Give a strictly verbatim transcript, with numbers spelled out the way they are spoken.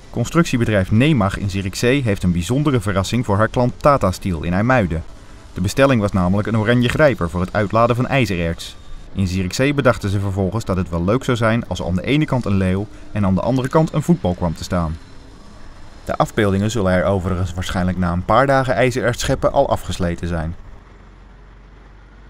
Constructiebedrijf Nemag in Zierikzee heeft een bijzondere verrassing voor haar klant Tata Steel in IJmuiden. De bestelling was namelijk een oranje grijper voor het uitladen van ijzererts. In Zierikzee bedachten ze vervolgens dat het wel leuk zou zijn als er aan de ene kant een leeuw en aan de andere kant een voetbal kwam te staan. De afbeeldingen zullen er overigens waarschijnlijk na een paar dagen ijzererts scheppen al afgesleten zijn.